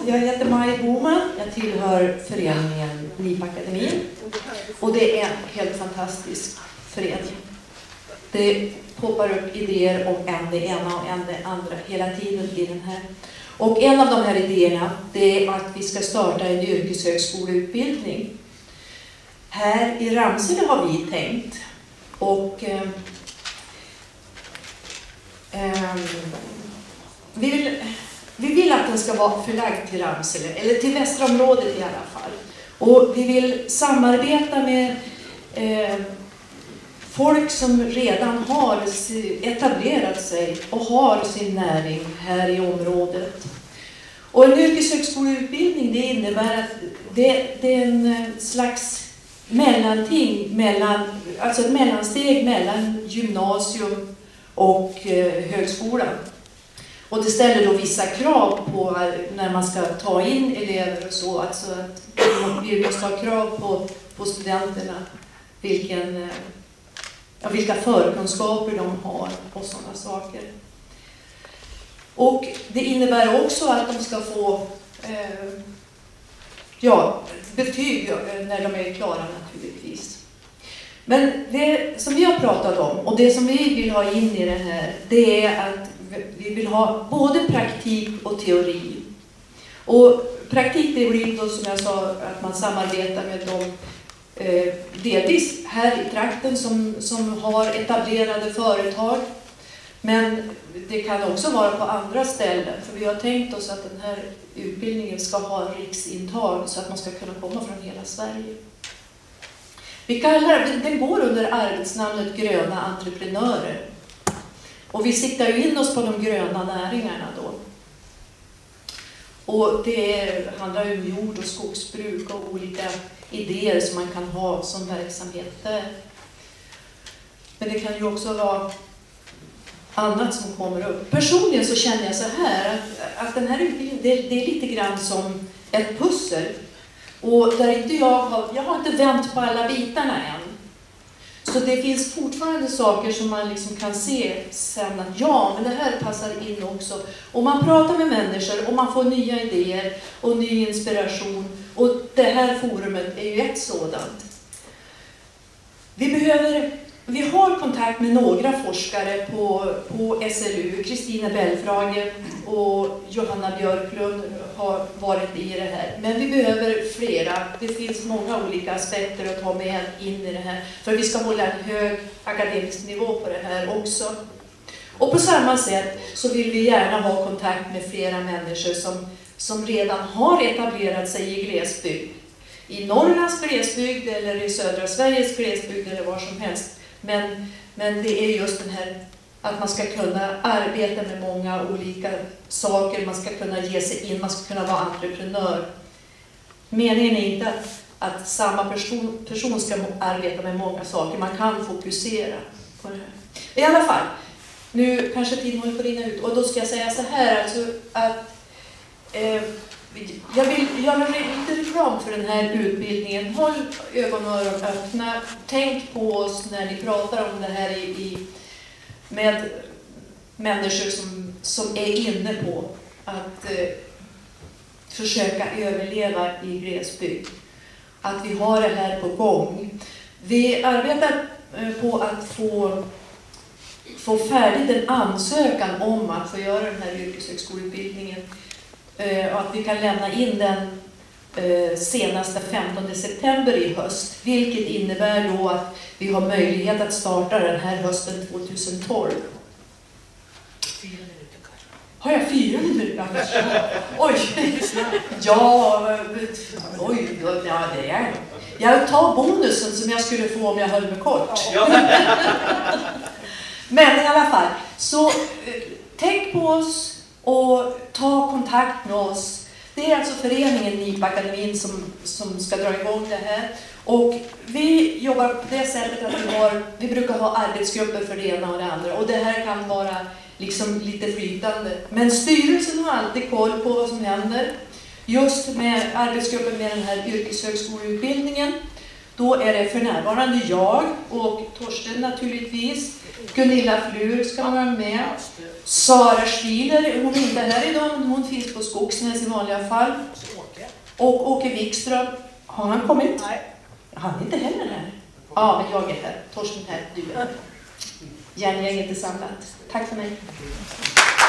Jag heter Maj Boman, jag tillhör föreningen NIP-akademin och det är en helt fantastisk förening. Det poppar upp idéer om en det ena och en det andra hela tiden i den här. Och en av de här idéerna det är att vi ska starta en yrkeshögskoleutbildning. Här i Ramsele har vi tänkt och vi vill att den ska vara förlagd till Ramsele, eller till västra området i alla fall. Och vi vill samarbeta med folk som redan har etablerat sig och har sin näring här i området. Och en yrkeshögskoleutbildning det innebär att det är en slags mellanting alltså ett mellansteg mellan gymnasium och högskolan. Och det ställer då vissa krav på när man ska ta in elever och så. Alltså att vi måste ha krav på studenterna. Vilka förkunskaper de har och sådana saker. Och det innebär också att de ska få betyg när de är klara naturligtvis. Men det som vi har pratat om och det som vi vill ha in i det här det är att vi vill ha både praktik och teori. Och praktik det blir då som jag sa att man samarbetar med dem delvis här i trakten som har etablerade företag. Men det kan också vara på andra ställen. För vi har tänkt oss att den här utbildningen ska ha riksintag så att man ska kunna komma från hela Sverige. Den går under arbetsnamnet Gröna entreprenörer. Och vi siktar ju in oss på de gröna näringarna då. Och det handlar ju om jord- och skogsbruk och olika idéer som man kan ha som verksamhet där. Men det kan ju också vara annat som kommer upp. Personligen så känner jag så här att den här utbildningen det är lite grann som ett pussel. Och där inte jag har inte vänt på alla bitarna än. Så det finns fortfarande saker som man liksom kan se sen att ja, men det här passar in också. Och man pratar med människor och man får nya idéer och ny inspiration. Och det här forumet är ju ett sådant. Vi har kontakt med några forskare på SLU. Kristina Belfrage och Johanna Björklund har varit i det här. Men vi behöver flera. Det finns många olika aspekter att ta med in i det här. För vi ska hålla en hög akademisk nivå på det här också. Och på samma sätt så vill vi gärna ha kontakt med flera människor som redan har etablerat sig i glesbygd. I Norrlands glesbygd eller i södra Sveriges glesbygd eller var som helst. Men det är just den här att man ska kunna arbeta med många olika saker, man ska kunna ge sig in, man ska kunna vara entreprenör. Meningen är inte att samma person ska arbeta med många saker, man kan fokusera på det här. I alla fall, nu kanske tiden håller på att rinna ut och då ska jag säga så här alltså att jag vill göra lite reklam för den här utbildningen. Håll ögon och öron öppna. Tänk på oss när ni pratar om det här med människor som är inne på att försöka överleva i glesbygd. Att vi har det här på gång. Vi arbetar på att få färdigt en ansökan om att få göra den här yrkeshögskoleutbildningen. Och att vi kan lämna in den senaste 15 september i höst. Vilket innebär då att vi har möjlighet att starta den här hösten 2012. 4 minuter kanske. Har jag 4 minuter? Oj! Ja, oj, ja, det är. Jag tar bonusen som jag skulle få om jag höll mig kort. Men i alla fall, så tänk på oss. Och ta kontakt med oss. Det är alltså föreningen NIP-akademin som ska dra igång det här. Och vi jobbar på det sättet att vi brukar ha arbetsgrupper för det ena och det andra. Och det här kan vara liksom lite flytande. Men styrelsen har alltid koll på vad som händer. Just med arbetsgruppen med den här yrkeshögskoleutbildningen Då är det för närvarande jag och Torsten naturligtvis. Gunilla Flur ska vara med. Sara Schwiler, hon är inte här idag, men hon finns på Skogsnäs i vanliga fall. Och Åke Wikström, har han kommit? Nej. Han är inte heller här. Ja, men jag är här. Torsten här, du är här. Järngänget är samlat. Tack för mig.